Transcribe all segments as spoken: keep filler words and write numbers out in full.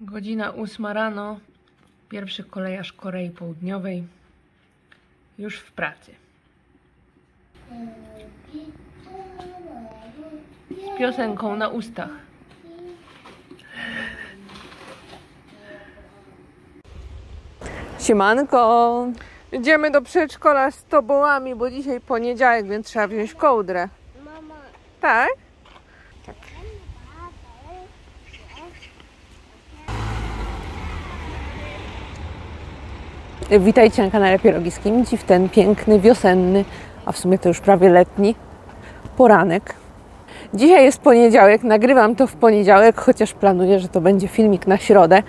Godzina ósma rano, pierwszy kolejarz Korei Południowej już w pracy. Z piosenką na ustach. Siemanko! Idziemy do przedszkola z tobołami, bo dzisiaj poniedziałek, więc trzeba wziąć kołdrę. Mama. Tak? Tak. Witajcie na kanale Pierogi z Kimchi w ten piękny, wiosenny, a w sumie to już prawie letni poranek. Dzisiaj jest poniedziałek, nagrywam to w poniedziałek, chociaż planuję, że to będzie filmik na środę.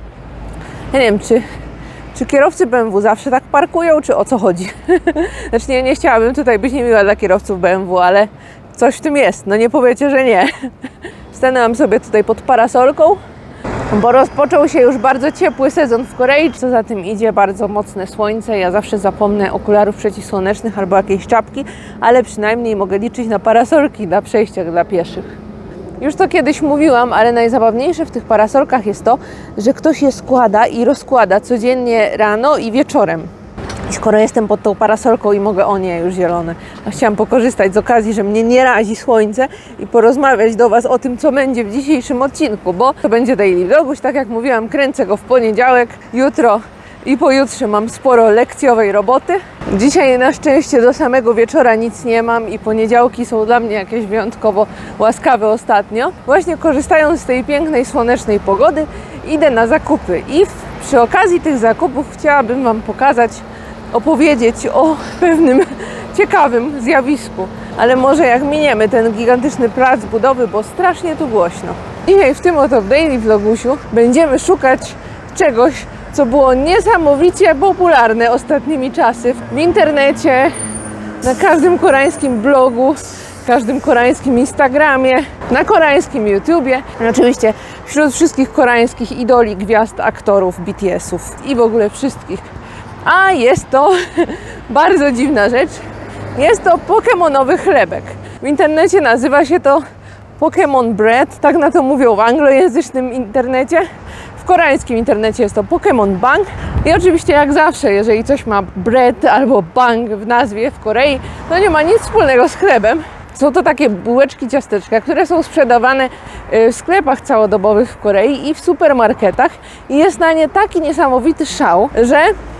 Ja nie wiem, czy, czy kierowcy B M W zawsze tak parkują, czy o co chodzi. Znaczy nie, nie chciałabym tutaj być niemiła dla kierowców B M W, ale coś w tym jest, no nie powiecie, że nie. Stanęłam sobie tutaj pod parasolką, bo rozpoczął się już bardzo ciepły sezon w Korei, co za tym idzie bardzo mocne słońce. Ja zawsze zapomnę okularów przeciwsłonecznych albo jakiejś czapki, ale przynajmniej mogę liczyć na parasolki na przejściach dla pieszych. Już to kiedyś mówiłam, ale najzabawniejsze w tych parasolkach jest to, że ktoś je składa i rozkłada codziennie rano i wieczorem. I skoro jestem pod tą parasolką i mogę, o nie, już zielone, a chciałam pokorzystać z okazji, że mnie nie razi słońce i porozmawiać do Was o tym, co będzie w dzisiejszym odcinku, bo to będzie daily vloguś, tak jak mówiłam, kręcę go w poniedziałek, jutro i pojutrze mam sporo lekcjowej roboty. Dzisiaj na szczęście do samego wieczora nic nie mam i poniedziałki są dla mnie jakieś wyjątkowo łaskawe ostatnio. Właśnie korzystając z tej pięknej, słonecznej pogody, idę na zakupy i w, przy okazji tych zakupów chciałabym Wam pokazać, opowiedzieć o pewnym ciekawym zjawisku. Ale może jak miniemy ten gigantyczny plac budowy, bo strasznie tu głośno. Dzisiaj w tym oto w daily vlogusiu będziemy szukać czegoś, co było niesamowicie popularne ostatnimi czasy w internecie, na każdym koreańskim blogu, w każdym koreańskim Instagramie, na koreańskim YouTubie, oczywiście wśród wszystkich koreańskich idoli, gwiazd, aktorów, B T S-ów i w ogóle wszystkich. A jest to bardzo dziwna rzecz. Jest to pokemonowy chlebek. W internecie nazywa się to Pokemon Bread, tak na to mówią w anglojęzycznym internecie. W koreańskim internecie jest to Pokemon Bang. I oczywiście jak zawsze, jeżeli coś ma bread albo bang w nazwie w Korei, to nie ma nic wspólnego z chlebem. Są to takie bułeczki, ciasteczka, które są sprzedawane w sklepach całodobowych w Korei i w supermarketach. I jest na nie taki niesamowity szał, że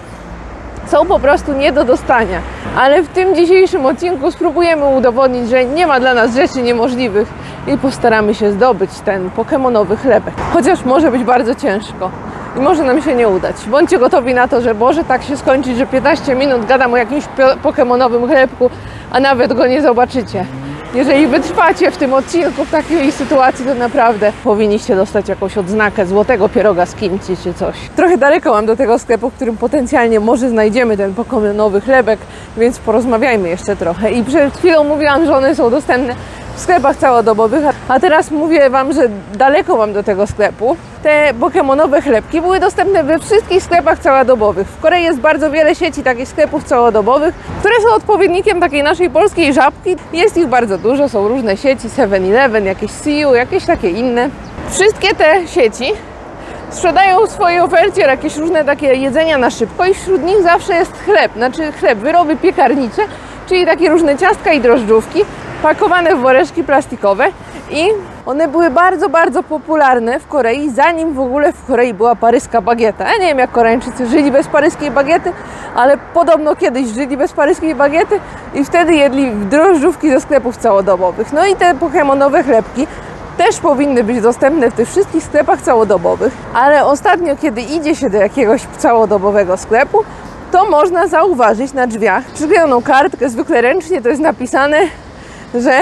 są po prostu nie do dostania. Ale w tym dzisiejszym odcinku spróbujemy udowodnić, że nie ma dla nas rzeczy niemożliwych i postaramy się zdobyć ten pokemonowy chlebek. Chociaż może być bardzo ciężko i może nam się nie udać. Bądźcie gotowi na to, że może tak się skończyć, że piętnaście minut gadam o jakimś pokemonowym chlebku, a nawet go nie zobaczycie. Jeżeli wytrwacie w tym odcinku, w takiej sytuacji, to naprawdę powinniście dostać jakąś odznakę złotego pieroga z kimchi czy coś. Trochę daleko mam do tego sklepu, w którym potencjalnie może znajdziemy ten pokemonowy chlebek, więc porozmawiajmy jeszcze trochę. I przed chwilą mówiłam, że one są dostępne w sklepach całodobowych, a teraz mówię Wam, że daleko mam do tego sklepu. Te pokemonowe chlebki były dostępne we wszystkich sklepach całodobowych. W Korei jest bardzo wiele sieci takich sklepów całodobowych, które są odpowiednikiem takiej naszej polskiej Żabki. Jest ich bardzo dużo, są różne sieci, seven eleven, jakieś C U, jakieś takie inne. Wszystkie te sieci sprzedają w swojej ofercie jakieś różne takie jedzenia na szybko i wśród nich zawsze jest chleb, znaczy chleb, wyroby piekarnicze, czyli takie różne ciastka i drożdżówki, pakowane w woreczki plastikowe i one były bardzo, bardzo popularne w Korei, zanim w ogóle w Korei była paryska bagieta. Ja nie wiem, jak Koreańczycy żyli bez paryskiej bagiety, ale podobno kiedyś żyli bez paryskiej bagiety i wtedy jedli drożdżówki ze sklepów całodobowych. No i te pokemonowe chlebki też powinny być dostępne w tych wszystkich sklepach całodobowych, ale ostatnio, kiedy idzie się do jakiegoś całodobowego sklepu, to można zauważyć na drzwiach przyklejoną kartkę, zwykle ręcznie to jest napisane, że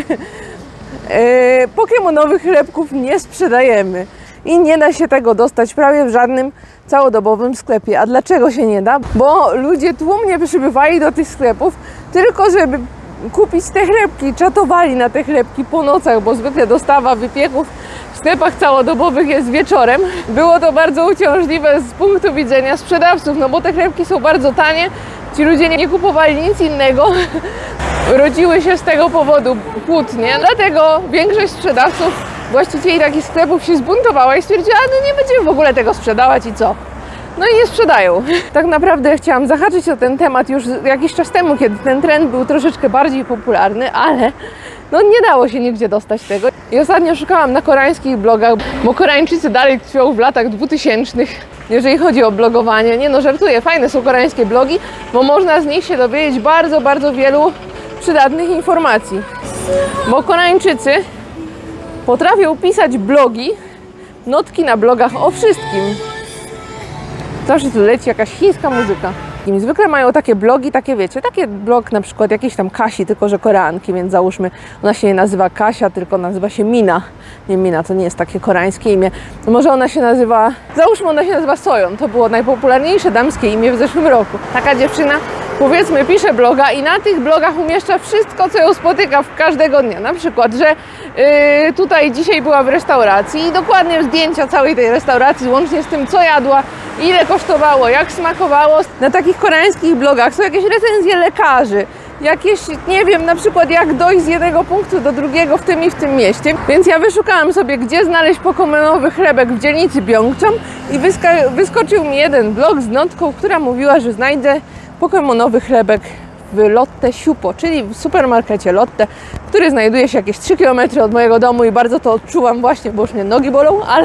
e, pokemonowych chlebków nie sprzedajemy i nie da się tego dostać prawie w żadnym całodobowym sklepie. A dlaczego się nie da? Bo ludzie tłumnie przybywali do tych sklepów tylko żeby kupić te chlebki, czatowali na te chlebki po nocach, bo zwykle dostawa wypieków w sklepach całodobowych jest wieczorem. Było to bardzo uciążliwe z punktu widzenia sprzedawców, no bo te chlebki są bardzo tanie, ci ludzie nie kupowali nic innego. Rodziły się z tego powodu kłótnie, dlatego większość sprzedawców właścicieli takich sklepów się zbuntowała i stwierdziła, no nie będziemy w ogóle tego sprzedawać i co? No i nie sprzedają. Tak naprawdę chciałam zahaczyć o ten temat już jakiś czas temu, kiedy ten trend był troszeczkę bardziej popularny, ale no nie dało się nigdzie dostać tego. I ostatnio szukałam na koreańskich blogach, bo Koreańczycy dalej tkwią w latach dwutysięcznych, jeżeli chodzi o blogowanie. Nie no, żartuję, fajne są koreańskie blogi, bo można z nich się dowiedzieć bardzo, bardzo wielu przydatnych informacji. Bo Koreańczycy potrafią pisać blogi, notki na blogach o wszystkim. Zawsze tu leci jakaś chińska muzyka. I zwykle mają takie blogi, takie wiecie, takie blog na przykład jakiejś tam Kasi, tylko że Koreanki, więc załóżmy, ona się nie nazywa Kasia, tylko nazywa się Mina. Nie, Mina to nie jest takie koreańskie imię. Może ona się nazywa, załóżmy, ona się nazywa Sojon. To było najpopularniejsze damskie imię w zeszłym roku. Taka dziewczyna, powiedzmy, pisze bloga i na tych blogach umieszcza wszystko, co ją spotyka w każdego dnia. Na przykład, że yy, tutaj dzisiaj była w restauracji i dokładnie zdjęcia całej tej restauracji, łącznie z tym, co jadła, ile kosztowało, jak smakowało. Na takich koreańskich blogach są jakieś recenzje lekarzy, jakieś, nie wiem, na przykład jak dojść z jednego punktu do drugiego w tym i w tym mieście. Więc ja wyszukałam sobie, gdzie znaleźć pokemonowy chlebek w dzielnicy Byeongcham i wyskoczył mi jeden blog z notką, która mówiła, że znajdę pokemonowy chlebek w Lotte Siupo, czyli w supermarkecie Lotte, który znajduje się jakieś trzy kilometry od mojego domu i bardzo to odczuwam właśnie, bo już mnie nogi bolą, ale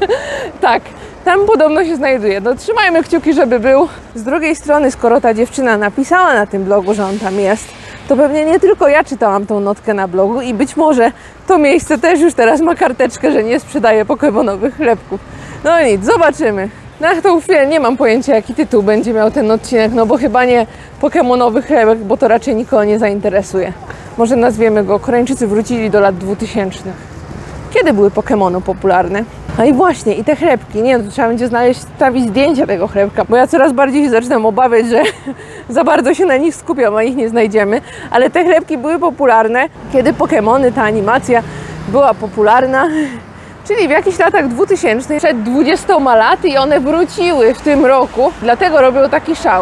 tak, tam podobno się znajduje. No trzymajmy kciuki, żeby był. Z drugiej strony, skoro ta dziewczyna napisała na tym blogu, że on tam jest, to pewnie nie tylko ja czytałam tą notkę na blogu i być może to miejsce też już teraz ma karteczkę, że nie sprzedaje pokemonowych chlebków. No nic, zobaczymy. Na tą chwilę nie mam pojęcia, jaki tytuł będzie miał ten odcinek, no bo chyba nie pokemonowy chlebek, bo to raczej nikogo nie zainteresuje. Może nazwiemy go Koreańczycy wrócili do lat dwutysięcznych. Kiedy były Pokemony popularne? A i właśnie, i te chlebki, nie, to trzeba będzie znaleźć, stawić zdjęcia tego chlebka, bo ja coraz bardziej się zaczynam obawiać, że za bardzo się na nich skupiam, a ich nie znajdziemy. Ale te chlebki były popularne, kiedy Pokemony, ta animacja była popularna. Czyli w jakichś latach dwutysięcznych, przed dwudziestoma laty i one wróciły w tym roku, dlatego robią taki szał.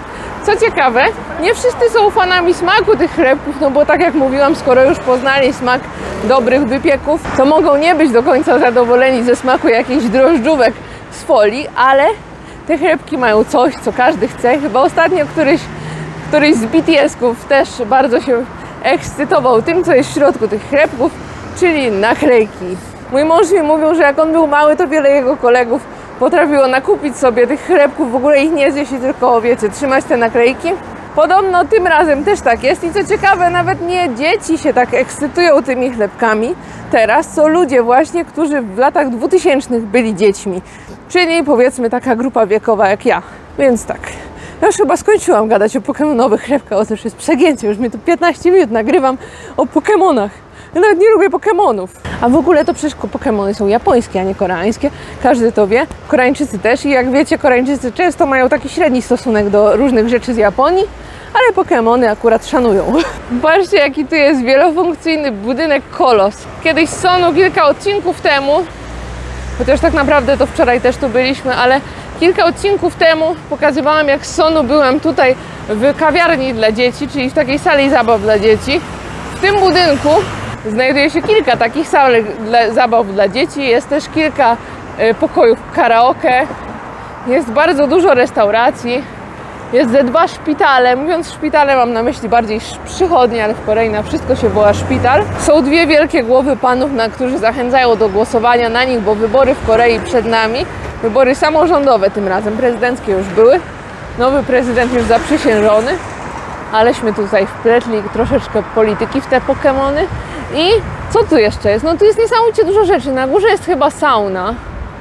Co ciekawe, nie wszyscy są fanami smaku tych chlebków, no bo tak jak mówiłam, skoro już poznali smak dobrych wypieków, to mogą nie być do końca zadowoleni ze smaku jakichś drożdżówek z folii, ale te chlebki mają coś, co każdy chce. Chyba ostatnio któryś, któryś z B T S-ków też bardzo się ekscytował tym, co jest w środku tych chlebków, czyli naklejki. Mój mąż mi mówił, że jak on był mały, to wiele jego kolegów potrafiło nakupić sobie tych chlebków, w ogóle ich nie zjeść i tylko, wiecie, trzymać te naklejki. Podobno tym razem też tak jest i co ciekawe, nawet nie dzieci się tak ekscytują tymi chlebkami teraz, co ludzie właśnie, którzy w latach dwutysięcznych byli dziećmi, czyli powiedzmy taka grupa wiekowa jak ja. Więc tak, ja już chyba skończyłam gadać o pokemonowych chlebkach, o to już jest przegięcie, już mi tu piętnaście minut nagrywam o Pokemonach. Ja nawet nie lubię Pokemonów. A w ogóle to przecież Pokemony są japońskie, a nie koreańskie. Każdy to wie. Koreańczycy też. I jak wiecie, Koreańczycy często mają taki średni stosunek do różnych rzeczy z Japonii, ale Pokemony akurat szanują. Patrzcie, jaki tu jest wielofunkcyjny budynek Kolos. Kiedyś z Sonu kilka odcinków temu, chociaż tak naprawdę to wczoraj też tu byliśmy, ale kilka odcinków temu pokazywałam, jak z Sonu byłem tutaj w kawiarni dla dzieci, czyli w takiej sali zabaw dla dzieci. W tym budynku znajduje się kilka takich sal dla, zabaw dla dzieci, jest też kilka y, pokojów karaoke, jest bardzo dużo restauracji, jest ze dwa szpitale. Mówiąc szpitale, mam na myśli bardziej przychodnie, ale w Korei na wszystko się woła szpital. Są dwie wielkie głowy panów, na którzy zachęcają do głosowania na nich, bo wybory w Korei przed nami, wybory samorządowe tym razem, prezydenckie już były, nowy prezydent już zaprzysiężony. Aleśmy tutaj wpletli troszeczkę polityki w te Pokemony. I co tu jeszcze jest? No tu jest niesamowicie dużo rzeczy. Na górze jest chyba sauna.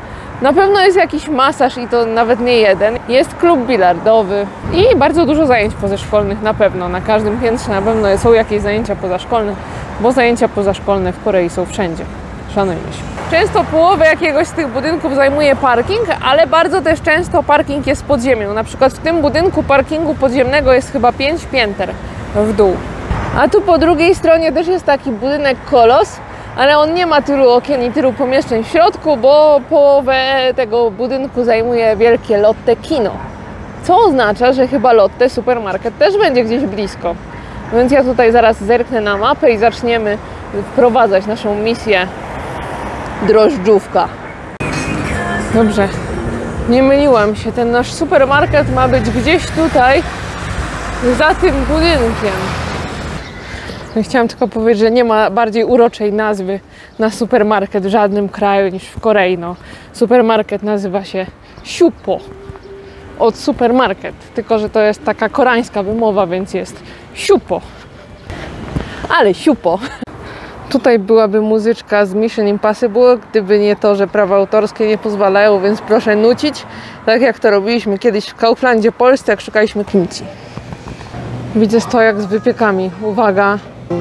Na pewno jest jakiś masaż i to nawet nie jeden. Jest klub bilardowy i bardzo dużo zajęć pozaszkolnych na pewno. Na każdym piętrze na pewno są jakieś zajęcia pozaszkolne, bo zajęcia pozaszkolne w Korei są wszędzie. Szanujmy się. Często połowę jakiegoś z tych budynków zajmuje parking, ale bardzo też często parking jest pod ziemią. Na przykład w tym budynku parkingu podziemnego jest chyba pięć pięter w dół. A tu po drugiej stronie też jest taki budynek Kolos, ale on nie ma tylu okien i tylu pomieszczeń w środku, bo połowę tego budynku zajmuje wielkie Lotte Kino. Co oznacza, że chyba Lotte Supermarket też będzie gdzieś blisko. Więc ja tutaj zaraz zerknę na mapę i zaczniemy wprowadzać naszą misję drożdżówka. Dobrze, nie myliłam się. Ten nasz supermarket ma być gdzieś tutaj, za tym budynkiem. Chciałam tylko powiedzieć, że nie ma bardziej uroczej nazwy na supermarket w żadnym kraju niż w Korei. No, supermarket nazywa się Siupo. Od supermarket. Tylko że to jest taka koreańska wymowa, więc jest Siupo. Ale Siupo. Tutaj byłaby muzyczka z Mission Impossible, gdyby nie to, że prawa autorskie nie pozwalają, więc proszę nucić. Tak jak to robiliśmy kiedyś w Kauflandzie Polsce, jak szukaliśmy kimchi. Widzę stojak z wypiekami. Uwaga.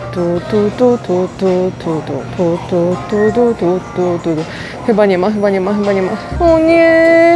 Chyba nie ma, chyba nie ma, chyba nie ma. O nie!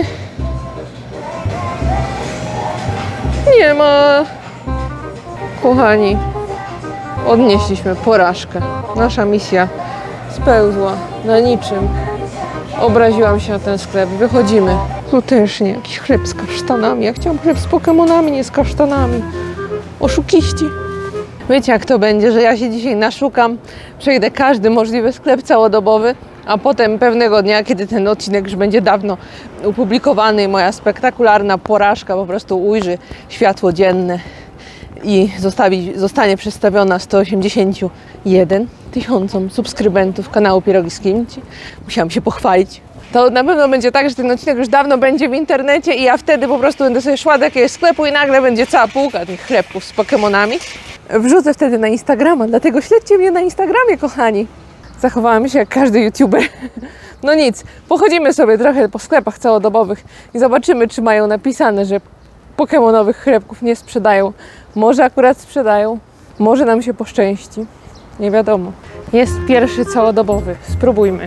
Nie ma! Kochani, odnieśliśmy porażkę. Nasza misja spełzła na niczym. Obraziłam się na ten sklep. Wychodzimy. Tu też nie, jakiś chleb z kasztanami. Ja chciałam chleb z Pokemonami, nie z kasztanami. Oszukiści. Wiecie jak to będzie, że ja się dzisiaj naszukam, przejdę każdy możliwy sklep całodobowy, a potem pewnego dnia, kiedy ten odcinek już będzie dawno opublikowany, moja spektakularna porażka po prostu ujrzy światło dzienne i zostawi, zostanie przedstawiona sto osiemdziesięciu jeden tysiącom subskrybentów kanału Pierogi z Kimchi. Musiałam się pochwalić. To na pewno będzie tak, że ten odcinek już dawno będzie w internecie i ja wtedy po prostu będę sobie szła do jakiegoś sklepu i nagle będzie cała półka tych chlebków z Pokemonami. Wrzucę wtedy na Instagrama, dlatego śledźcie mnie na Instagramie, kochani. Zachowałam się jak każdy youtuber. No nic, pochodzimy sobie trochę po sklepach całodobowych i zobaczymy, czy mają napisane, że pokemonowych chlebków nie sprzedają. Może akurat sprzedają, może nam się poszczęści. Nie wiadomo. Jest pierwszy całodobowy, spróbujmy.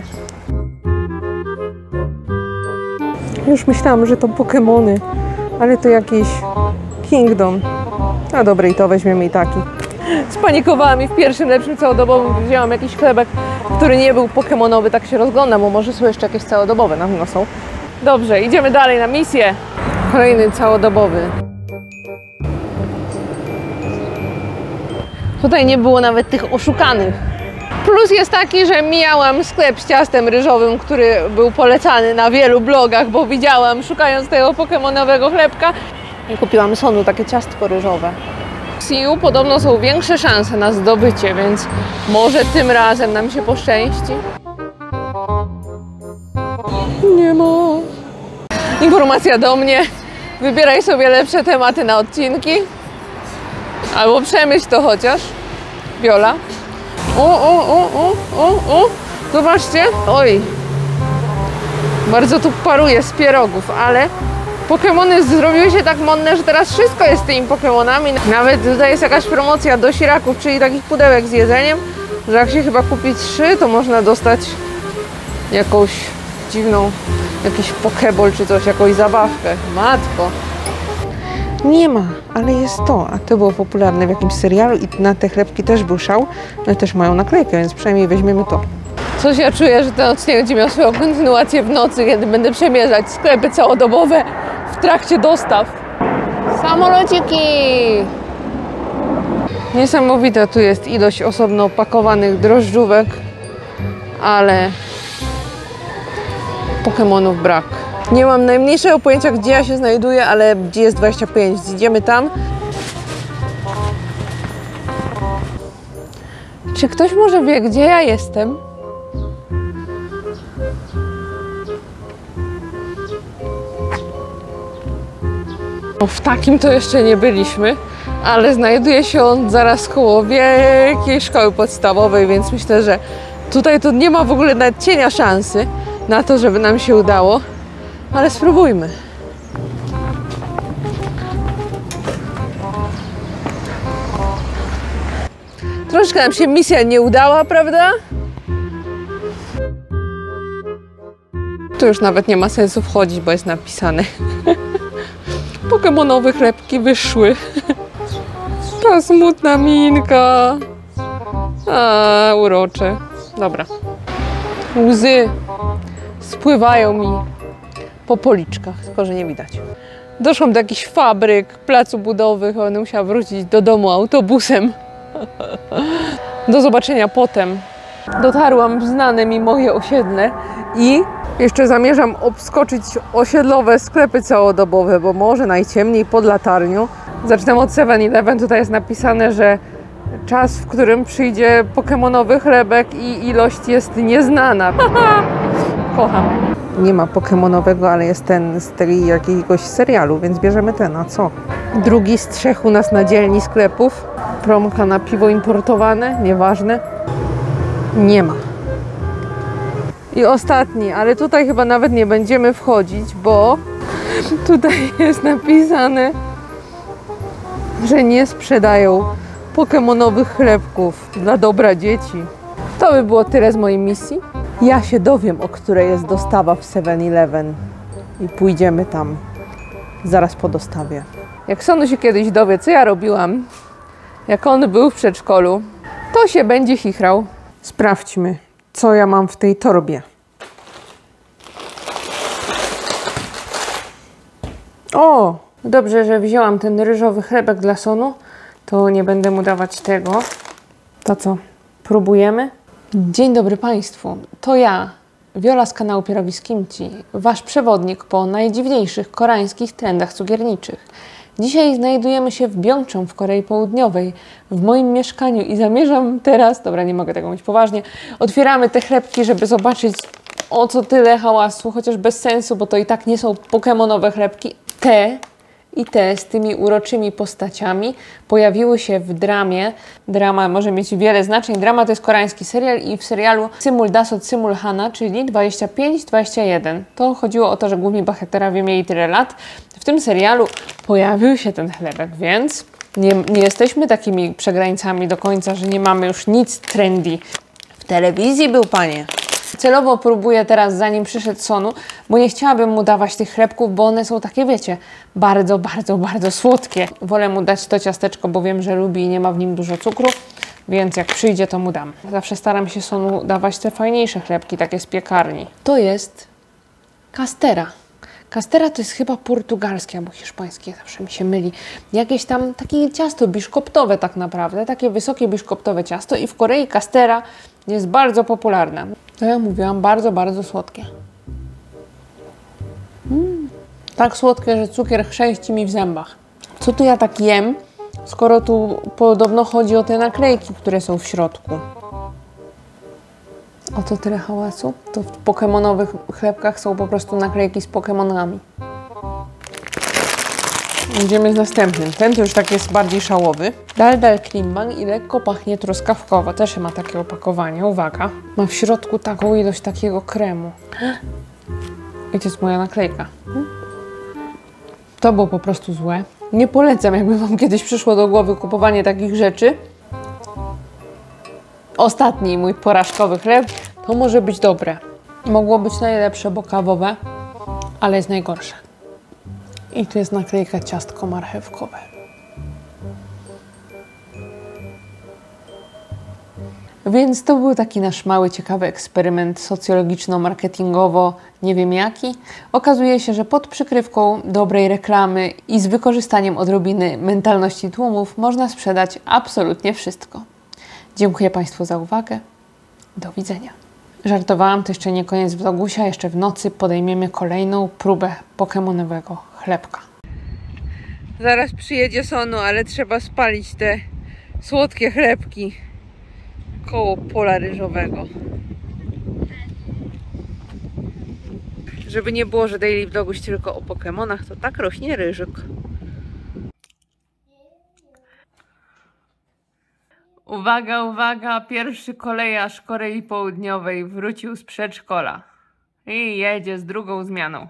Już myślałam, że to Pokemony, ale to jakiś Kingdom. A dobra, i to weźmiemy i taki. Spanikowałam i w pierwszym lepszym całodobowym wzięłam jakiś chlebek, który nie był pokemonowy, tak się rozglądam, bo może są jeszcze jakieś całodobowe, na pewno są. Dobrze, idziemy dalej na misję. Kolejny całodobowy. Tutaj nie było nawet tych oszukanych. Plus jest taki, że mijałam sklep z ciastem ryżowym, który był polecany na wielu blogach, bo widziałam, szukając tego pokemonowego chlebka, i kupiłam Sonu takie ciastko ryżowe. W Siu podobno są większe szanse na zdobycie, więc może tym razem nam się poszczęści. Nie ma. Informacja do mnie. Wybieraj sobie lepsze tematy na odcinki. Albo przemyśl to chociaż. Viola. O, o, o, o, o, o. Zobaczcie. Oj. Bardzo tu paruje z pierogów, ale Pokemony zrobiły się tak modne, że teraz wszystko jest z tymi Pokemonami. Nawet tutaj jest jakaś promocja do siraków, czyli takich pudełek z jedzeniem, że jak się chyba kupi trzy, to można dostać jakąś dziwną, jakiś pokeball czy coś, jakąś zabawkę. Matko. Nie ma, ale jest to, a to było popularne w jakimś serialu i na te chlebki też był szał, ale też mają naklejkę, więc przynajmniej weźmiemy to. Coś ja czuję, że ten odcinek będzie miał swoją kontynuację w nocy, kiedy będę przemierzać sklepy całodobowe w trakcie dostaw. Samolociki! Niesamowita tu jest ilość osobno opakowanych drożdżówek, ale Pokemonów brak. Nie mam najmniejszego pojęcia, gdzie ja się znajduję, ale gdzie jest dwadzieścia pięć. Idziemy tam. Czy ktoś może wie, gdzie ja jestem? No, w takim to jeszcze nie byliśmy, ale znajduje się on zaraz koło wielkiej szkoły podstawowej, więc myślę, że tutaj to nie ma w ogóle nawet cienia szansy na to, żeby nam się udało, ale spróbujmy. Troszkę nam się misja nie udała, prawda? Tu już nawet nie ma sensu wchodzić, bo jest napisane. Pokemonowe chlebki wyszły. Ta smutna minka. A, urocze. Dobra. Łzy spływają mi po policzkach, tylko że nie widać. Doszłam do jakichś fabryk, placu budowy, będę musiała wrócić do domu autobusem. Do zobaczenia potem. Dotarłam w znane mi moje osiedle i jeszcze zamierzam obskoczyć osiedlowe sklepy całodobowe, bo może najciemniej pod latarnią. Zacznę od seven eleven. Tutaj jest napisane, że czas, w którym przyjdzie pokemonowy chlebek i ilość jest nieznana. Kocham. Nie ma pokemonowego, ale jest ten z tej jakiegoś serialu, więc bierzemy ten, a co? Drugi z trzech u nas na dzielni sklepów. Promka na piwo importowane, nieważne. Nie ma. I ostatni, ale tutaj chyba nawet nie będziemy wchodzić, bo tutaj jest napisane, że nie sprzedają pokemonowych chlebków dla dobra dzieci. To by było tyle z mojej misji. Ja się dowiem, o której jest dostawa w seven eleven i pójdziemy tam zaraz po dostawie. Jak Sonu się kiedyś dowie, co ja robiłam, jak on był w przedszkolu, to się będzie chichrał. Sprawdźmy, co ja mam w tej torbie. O! Dobrze, że wzięłam ten ryżowy chlebek dla Sonu, to nie będę mu dawać tego. To co? Próbujemy? Dzień dobry Państwu, to ja, Wiola z kanału Pierogi z Kimchi, Wasz przewodnik po najdziwniejszych koreańskich trendach cukierniczych. Dzisiaj znajdujemy się w Bjongchon w Korei Południowej, w moim mieszkaniu i zamierzam teraz, dobra nie mogę tego mówić poważnie, otwieramy te chlebki, żeby zobaczyć o co tyle hałasu, chociaż bez sensu, bo to i tak nie są pokemonowe chlebki. Te i te z tymi uroczymi postaciami pojawiły się w dramie. Drama może mieć wiele znaczeń. Drama to jest koreański serial i w serialu Symul Dasot Symul Hana, czyli dwadzieścia pięć dwadzieścia jeden. To chodziło o to, że główni bohaterowie mieli tyle lat. W tym serialu pojawił się ten chlebek, więc nie, nie jesteśmy takimi przegrańcami do końca, że nie mamy już nic trendy. W telewizji był, panie. Celowo próbuję teraz, zanim przyszedł Sonu, bo nie chciałabym mu dawać tych chlebków, bo one są takie, wiecie, bardzo, bardzo, bardzo słodkie. Wolę mu dać to ciasteczko, bo wiem, że lubi i nie ma w nim dużo cukru, więc jak przyjdzie, to mu dam. Zawsze staram się Sonu dawać te fajniejsze chlebki, takie z piekarni. To jest castera. Castera to jest chyba portugalskie albo hiszpańskie, zawsze mi się myli. Jakieś tam takie ciasto biszkoptowe tak naprawdę, takie wysokie biszkoptowe ciasto i w Korei castera jest bardzo popularna. To ja mówiłam, bardzo, bardzo słodkie. Mm, tak słodkie, że cukier chrzęści mi w zębach. Co tu ja tak jem, skoro tu podobno chodzi o te naklejki, które są w środku. Oto tyle hałasu. To w pokemonowych chlebkach są po prostu naklejki z pokemonami. Idziemy z następnym. Ten to już tak jest bardziej szałowy. Dal Dal Klimban i lekko pachnie truskawkowo. Też ma takie opakowanie. Uwaga. Ma w środku taką ilość takiego kremu. I to jest moja naklejka. To było po prostu złe. Nie polecam, jakby wam kiedyś przyszło do głowy kupowanie takich rzeczy. Ostatni mój porażkowy chleb. To może być dobre. Mogło być najlepsze, bo kawowe, ale jest najgorsze. I tu jest naklejka ciastko marchewkowe. Więc to był taki nasz mały, ciekawy eksperyment socjologiczno-marketingowo, nie wiem jaki. Okazuje się, że pod przykrywką dobrej reklamy i z wykorzystaniem odrobiny mentalności tłumów można sprzedać absolutnie wszystko. Dziękuję Państwu za uwagę. Do widzenia. Żartowałam, to jeszcze nie koniec vlogusia. Jeszcze w nocy podejmiemy kolejną próbę pokemonowego chlebka. Zaraz przyjedzie Sonu, ale trzeba spalić te słodkie chlebki koło pola ryżowego. Żeby nie było, że daily vloguś tylko o pokemonach, to tak rośnie ryżyk. Uwaga, uwaga, pierwszy kolejarz Korei Południowej wrócił z przedszkola i jedzie z drugą zmianą.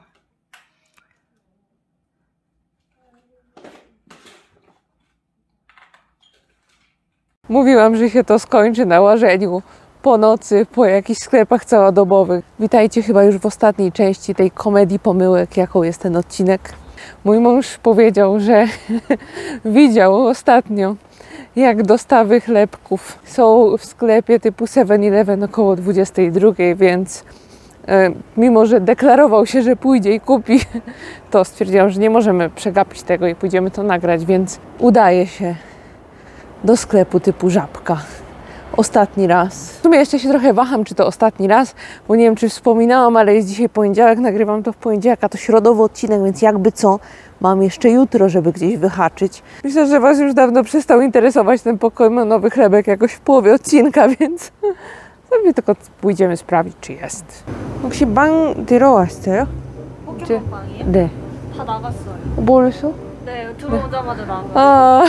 Mówiłam, że się to skończy na łażeniu po nocy, po jakichś sklepach całodobowych. Witajcie chyba już w ostatniej części tej komedii pomyłek, jaką jest ten odcinek. Mój mąż powiedział, że widział ostatnio, jak dostawy chlebków są w sklepie typu seven eleven około dwudziestej drugiej, więc e, mimo, że deklarował się, że pójdzie i kupi, to stwierdziłam, że nie możemy przegapić tego i pójdziemy to nagrać, więc udaje się do sklepu typu Żabka ostatni raz. W sumie jeszcze się trochę waham, czy to ostatni raz, bo nie wiem, czy wspominałam, ale jest dzisiaj poniedziałek, nagrywam to w poniedziałek, a to środowy odcinek, więc jakby co, mam jeszcze jutro, żeby gdzieś wyhaczyć. Myślę, że Was już dawno przestał interesować ten pokemonowy chlebek jakoś w połowie odcinka, więc sobie tylko pójdziemy sprawdzić, czy jest. 혹시 빵 들어왔어요? 포켓몬빵이요? 네. 다 나갔어요. 벌써? 네, 들어오자마자 나가요. 아,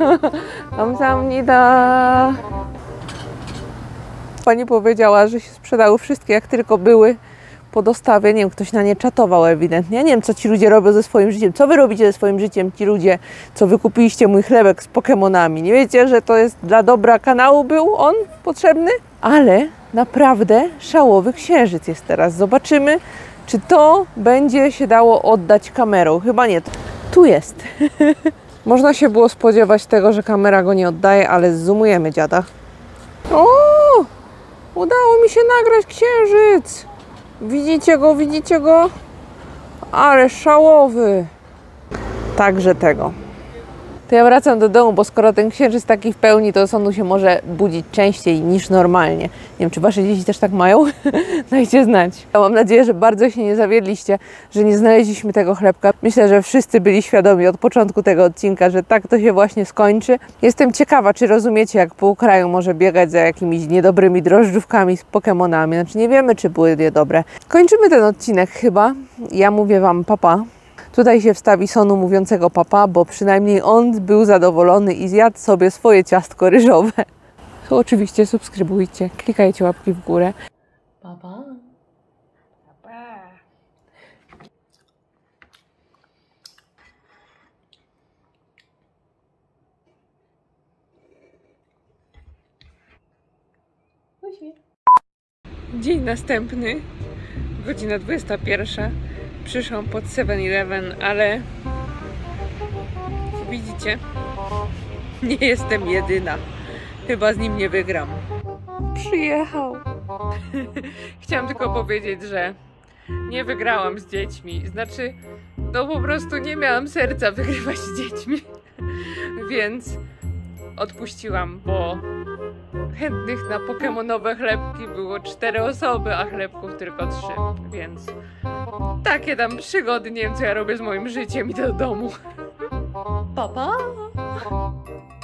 감사합니다. Pani powiedziała, że się sprzedały wszystkie, jak tylko były po dostawie. Nie wiem, ktoś na nie czatował ewidentnie. Ja nie wiem, co ci ludzie robią ze swoim życiem. Co wy robicie ze swoim życiem, ci ludzie, co wykupiliście mój chlebek z Pokemonami? Nie wiecie, że to jest dla dobra kanału był on potrzebny? Ale naprawdę szałowy księżyc jest teraz. Zobaczymy, czy to będzie się dało oddać kamerą. Chyba nie. Tu jest. Można się było spodziewać tego, że kamera go nie oddaje, ale zoomujemy dziada. O! Udało mi się nagrać księżyc! Widzicie go, widzicie go? Ale szałowy! Także tego. To ja wracam do domu, bo skoro ten księżyc taki w pełni, to sądu się może budzić częściej niż normalnie. Nie wiem, czy Wasze dzieci też tak mają? Dajcie znać. Ja mam nadzieję, że bardzo się nie zawiedliście, że nie znaleźliśmy tego chlebka. Myślę, że wszyscy byli świadomi od początku tego odcinka, że tak to się właśnie skończy. Jestem ciekawa, czy rozumiecie, jak pół kraju może biegać za jakimiś niedobrymi drożdżówkami z Pokemonami. Znaczy nie wiemy, czy były niedobre. Kończymy ten odcinek chyba. Ja mówię Wam papa. Tutaj się wstawi Sonu mówiącego papa, bo przynajmniej on był zadowolony i zjadł sobie swoje ciastko ryżowe. To oczywiście subskrybujcie, klikajcie łapki w górę. Papa. Papa. Dzień następny, godzina dwudziesta pierwsza. Przyszłam pod seven eleven, ale widzicie, nie jestem jedyna. Chyba z nim nie wygram. Przyjechał. Chciałam tylko powiedzieć, że nie wygrałam z dziećmi. Znaczy, no po prostu nie miałam serca wygrywać z dziećmi. Więc odpuściłam, bo chętnych na pokemonowe chlebki było cztery osoby, a chlebków tylko trzy, więc takie tam przygody, nie wiem, co ja robię z moim życiem, idę do domu. Pa, pa!